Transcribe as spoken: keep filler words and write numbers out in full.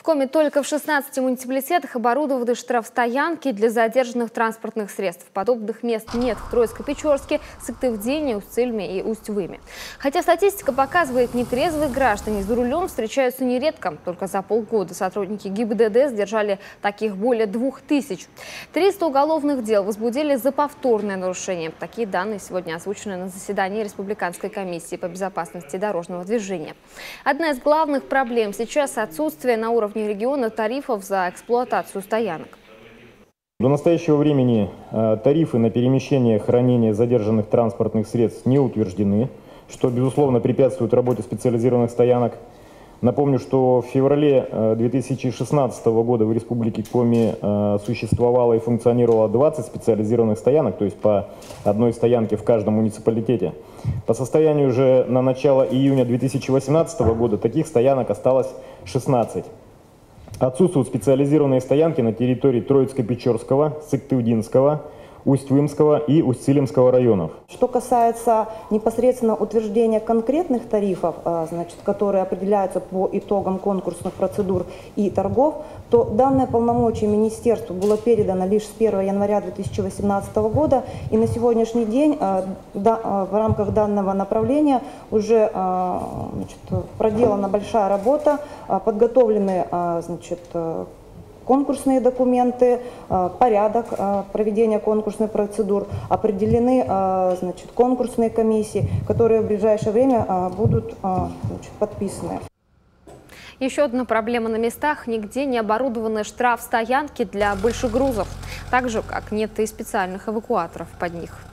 Коми только в шестнадцати муниципалитетах оборудованы штрафстоянки для задержанных транспортных средств. Подобных мест нет в Троицко-Печорске, Сыктывдине, Усть-Цильме и Усть-Выме. Хотя статистика показывает, нетрезвые граждане за рулем встречаются нередко. Только за полгода сотрудники ГИБДД сдержали таких более двух тысяч. триста уголовных дел возбудили за повторное нарушение. Такие данные сегодня озвучены на заседании Республиканской комиссии по безопасности дорожного движения. Одна из главных проблем сейчас – отсутствие на уровне региона тарифов за эксплуатацию стоянок. До настоящего времени э, тарифы на перемещение, хранение задержанных транспортных средств не утверждены, что, безусловно, препятствует работе специализированных стоянок. Напомню, что в феврале э, две тысячи шестнадцатого года в Республике Коми э, существовало и функционировало двадцать специализированных стоянок, то есть по одной стоянке в каждом муниципалитете. По состоянию же на начало июня две тысячи восемнадцатого года таких стоянок осталось шестнадцать. Отсутствуют специализированные стоянки на территории Троицко-Печорского, Сыктывдинского, Усть-Вымского и Усть-Цилимского районов. Что касается непосредственно утверждения конкретных тарифов, значит, которые определяются по итогам конкурсных процедур и торгов, то данное полномочие министерству было передано лишь с первого января две тысячи восемнадцатого года, и на сегодняшний день в рамках данного направления уже, значит, проделана большая работа, подготовлены, значит, конкурсные документы, порядок проведения конкурсных процедур, определены, значит, конкурсные комиссии, которые в ближайшее время будут, значит, подписаны. Еще одна проблема на местах – нигде не оборудованы штрафстоянки для большегрузов, так же, как нет и специальных эвакуаторов под них.